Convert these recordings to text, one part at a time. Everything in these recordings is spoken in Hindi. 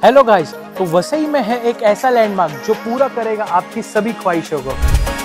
हेलो गाइस, तो वसई में है एक ऐसा लैंडमार्क जो पूरा करेगा आपकी सभी ख्वाहिशों को।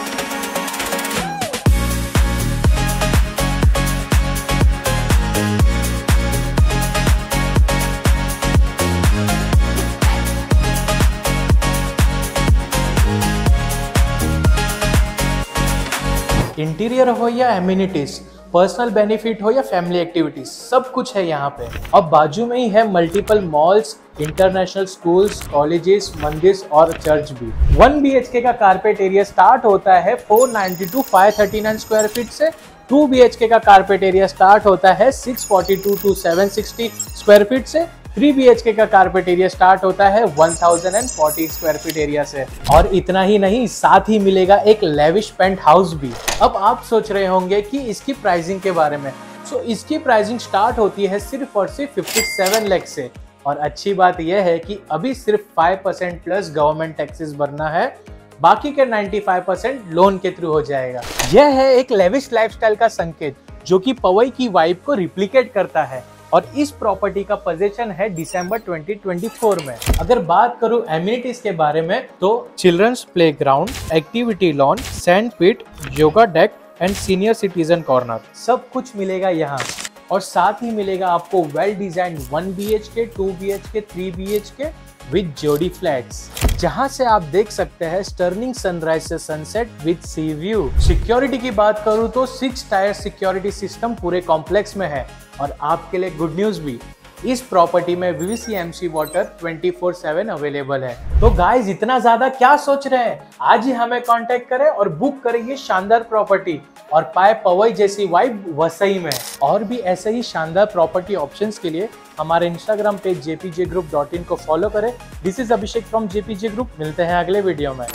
इंटीरियर हो या एमिनिटीज, पर्सनल बेनिफिट हो या फैमिली एक्टिविटीज, सब कुछ है यहाँ पे। अब बाजू में ही है multiple malls, international schools, colleges, मंदिर और चर्च भी। 1 BHK का कारपेट एरिया स्टार्ट होता है 492 539 स्क्वायर फीट से। 2 BHK का कारपेट एरिया स्टार्ट होता है 642 to 760 स्क्वायर फीट से। 3 BHK का कारपेट एरिया स्टार्ट होता है 1040 स्क्वायर फीट एरिया से। और इतना ही नहीं, साथ ही मिलेगा एक लेविश पेंट हाउस भी। अब आप सोच रहे होंगे कि इसकी प्राइसिंग के बारे में। इसकी प्राइसिंग स्टार्ट होती है सिर्फ और सिर्फ 57 लाख से। और अच्छी बात यह है कि अभी सिर्फ 5% प्लस गवर्नमेंट टैक्सेस भरना है, बाकी के 95% लोन के थ्रू हो जाएगा। यह है एक लेविश लाइफस्टाइल का संकेत जो कि पवई की वाइब को रिप्लिकेट करता है। और इस प्रॉपर्टी का पोजीशन है दिसंबर 2024 में। अगर बात करूं एमिनिटीज के बारे में तो childrens playground, activity lawn, sand pit, yoga deck and senior citizen corner, सब कुछ मिलेगा यहाँ। और साथ ही मिलेगा आपको well design 1 BHK, 2 BHK, 3 BHK with जोड़ी फ्लैट्स, जहां से आप देख सकते हैं स्टर्निंग सनराइज से sunset with sea view. Security की बात करूं तो 6 टायर सिक्योरिटी सिस्टम पूरे कॉम्प्लेक्स में है। और आपके लिए गुड न्यूज भी, इस प्रॉपर्टी में VVC/MC वाटर 24/7 अवेलेबल है। तो गाइस, इतना ज्यादा क्या सोच रहे हैं, आज ही हमें कांटेक्ट करें और बुक करें ये शानदार प्रॉपर्टी और पाए पवई जैसी वाइब वसई में। और भी ऐसे ही शानदार प्रॉपर्टी ऑप्शंस के लिए हमारे इंस्टाग्राम पेज jpjgroup.in को फॉलो करें। This is Abhishek from JPJ group. मिलते हैं अगले वीडियो में।